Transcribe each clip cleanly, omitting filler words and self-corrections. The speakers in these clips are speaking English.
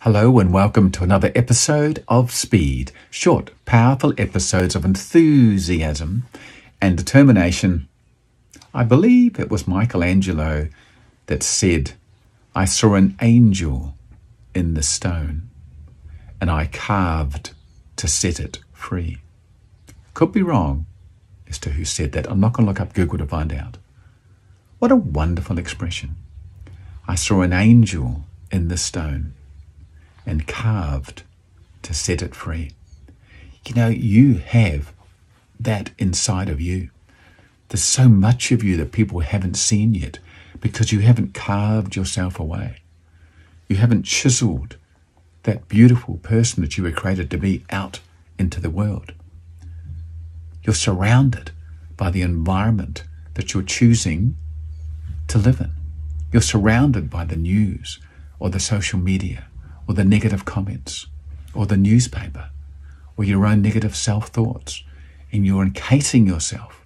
Hello and welcome to another episode of Speed. Short, powerful episodes of enthusiasm and determination. I believe it was Michelangelo that said, "I saw an angel in the stone and I carved to set it free." Could be wrong as to who said that. I'm not going to look up Google to find out. What a wonderful expression. I saw an angel in the stone and carved to set it free. You know, you have that inside of you. There's so much of you that people haven't seen yet because you haven't carved yourself away. You haven't chiseled that beautiful person that you were created to be out into the world. You're surrounded by the environment that you're choosing to live in. You're surrounded by the news or the social media or the negative comments, or the newspaper, or your own negative self-thoughts, and you're encasing yourself.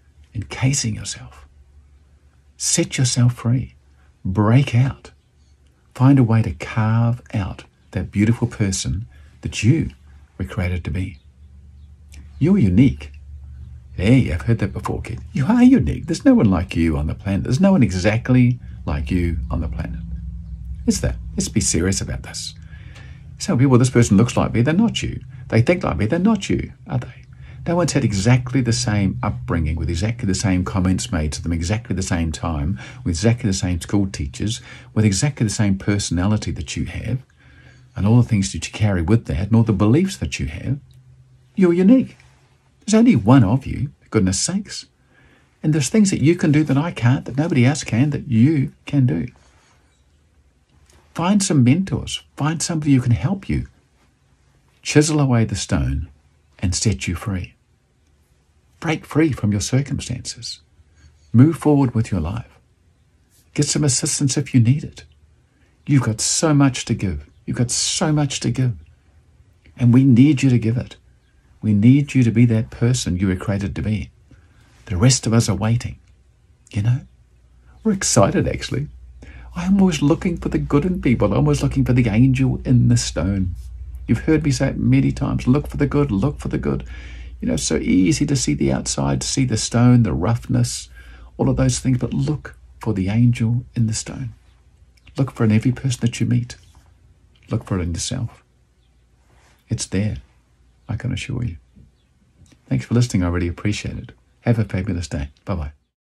Set yourself free. Break out. Find a way to carve out that beautiful person that you were created to be. You're unique. Hey, I've heard that before, kid. You are unique. There's no one like you on the planet. There's no one exactly like you on the planet. Is that? Let's be serious about this. Some people, this person looks like me, they're not you. They think like me, they're not you, are they? No one's had exactly the same upbringing, with exactly the same comments made to them, exactly the same time, with exactly the same school teachers, with exactly the same personality that you have, and all the things that you carry with that, and all the beliefs that you have. You're unique. There's only one of you, for goodness sakes. And there's things that you can do that I can't, that nobody else can, that you can do. Find some mentors. Find somebody who can help you. Chisel away the stone and set you free. Break free from your circumstances. Move forward with your life. Get some assistance if you need it. You've got so much to give. You've got so much to give. And we need you to give it. We need you to be that person you were created to be. The rest of us are waiting. You know, we're excited actually. I'm always looking for the good in people. I'm always looking for the angel in the stone. You've heard me say it many times. Look for the good, look for the good. You know, it's so easy to see the outside, to see the stone, the roughness, all of those things, but look for the angel in the stone. Look for it in every person that you meet. Look for it in yourself. It's there, I can assure you. Thanks for listening. I really appreciate it. Have a fabulous day. Bye-bye.